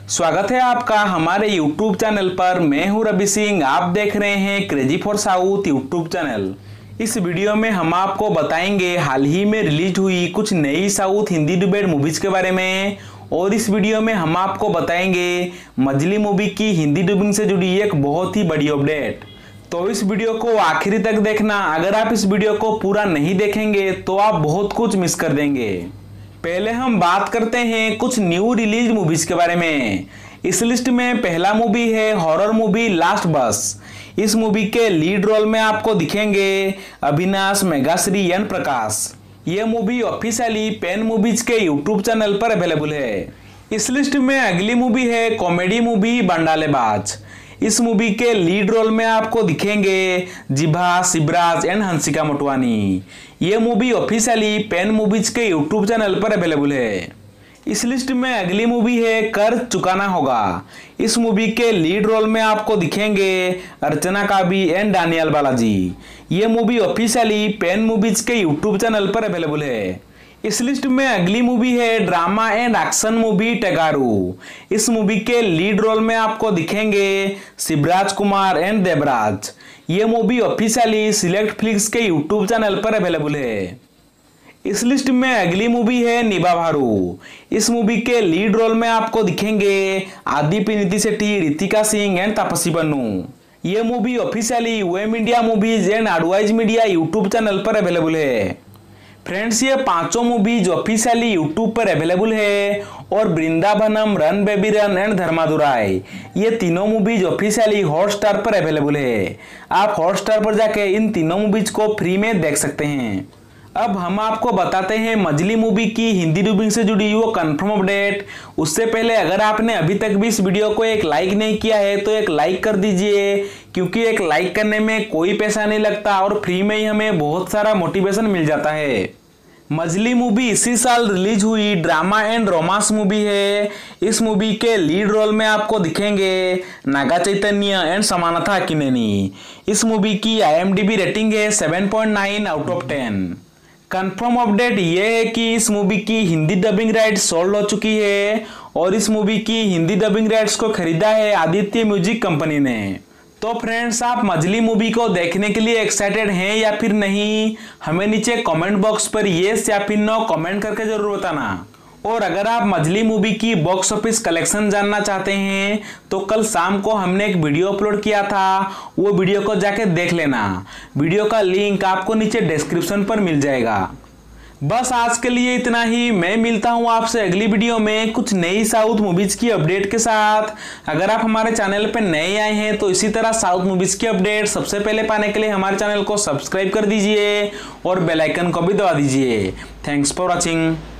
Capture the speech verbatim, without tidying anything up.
स्वागत है आपका हमारे यूट्यूब चैनल पर। मैं हूं रवि सिंह, आप देख रहे हैं crazy for south YouTube channel. इस वीडियो में हम आपको बताएंगे हाल ही में रिलीज हुई कुछ नई साउथ हिंदी डुबेड मूवीज के बारे में, और इस वीडियो में हम आपको बताएंगे मजली मूवी की हिंदी डबिंग से जुड़ी एक बहुत ही बड़ी अपडेट। तो इस वीडियो को आखिरी तक देखना। अगर आप इस वीडियो को पूरा नहीं देखेंगे तो आप बहुत कुछ मिस कर देंगे। पहले हम बात करते हैं कुछ न्यू रिलीज मूवीज के बारे में। इस लिस्ट में पहला मूवी है हॉरर मूवी लास्ट बस। इस मूवी के लीड रोल में आपको दिखेंगे अविनाश, मेघाश्री एंड प्रकाश। ये मूवी ऑफिशियली पेन मूवीज के यूट्यूब चैनल पर अवेलेबल है। इस लिस्ट में अगली मूवी है कॉमेडी मूवी बंडालेबाज। इस मूवी के लीड रोल में आपको दिखेंगे जिभा, शिवराज एंड हंसिका मोटवानी। ये मूवी ऑफिशियली पेन मूवीज के यूट्यूब चैनल पर अवेलेबल है। इस लिस्ट में अगली मूवी है कर चुकाना होगा। इस मूवी के लीड रोल में आपको दिखेंगे अर्चना काबी एंड दानियल बालाजी। ये मूवी ऑफिशियली पेन मूवीज के यूट्यूब चैनल पर अवेलेबल है। इस लिस्ट में अगली मूवी है drama and action movie Tagaru. इस मूवी के लीड रोल में आपको दिखेंगे शिवराज कुमार एंड देवराज। ये मूवी ऑफिशियली सिलेक्ट फ्लिक्स के यूट्यूब चैनल पर अवेलेबल है। इस लिस्ट में अगली मूवी है निभा भारू। इस मूवी के लीड रोल में आपको दिखेंगे आदित्य निति शेट्टी, रितिका सिंह एंड तापसी पन्नू। ये मूवी ऑफिशियली वेम India movies and advise media YouTube channel पर अवेलेबल है। फ्रेंड्स, ये पांचों मूवीज ऑफिशियली यूट्यूब पर अवेलेबल है, और Brindavanam, run baby run and Dharmadurai ये तीनों मूवीज ऑफिशियली हॉटस्टार पर अवेलेबल है। आप हॉटस्टार पर जाके इन तीनों मूवीज को फ्री में देख सकते हैं। अब हम आपको बताते हैं मजली मूवी की हिंदी डबिंग से जुड़ी वो कंफर्म अपडेट। उससे पहले अगर आपने अभी तक भी इस वीडियो को एक लाइक नहीं किया है तो एक लाइक कर दीजिए, क्योंकि एक लाइक करने में कोई पैसा नहीं लगता और फ्री में ही हमें बहुत सारा मोटिवेशन मिल जाता है। मजली मूवी इसी साल रिलीज हुई ड्रामा एंड रोमांस मूवी है। इस मूवी के लीड रोल में आपको दिखेंगे नागा चैतन्य एंड समानता अक्किनेनी। इस मूवी की I M D B rating है seven point nine out of ten. Confirm update ये है कि इस मूवी की हिंदी डबिंग राइट्स सोल्ड हो चुकी है, और इस मूवी की हिंदी डबिंग राइट्स को खरीदा है आदित्य म्यूजिक कंपनी ने। तो फ्रेंड्स, आप मजली मूवी को देखने के लिए एक्साइटेड हैं या फिर नहीं, हमें नीचे कमेंट बॉक्स पर येस या फिर नो कमेंट करके जरूर बताना। और अगर आप मजली मूवी की बॉक्स ऑफिस कलेक्शन जानना चाहते हैं तो कल शाम को हमने एक वीडियो अपलोड किया था, वो वीडियो को जाके देख लेना। वीडियो का लिंक आपको नीचे डिस्क्रिप्शन पर मिल जाएगा। बस आज के लिए इतना ही। मैं मिलता हूं आपसे अगली वीडियो में कुछ नई साउथ मूवीज की अपडेट के साथ। अगर आप हमारे चैनल पर नए आए हैं तो इसी तरह साउथ मूवीज की अपडेट सबसे पहले पाने के लिए हमारे चैनल को सब्सक्राइब कर दीजिए और बेल आइकन को भी दबा दीजिए। Thanks for watching.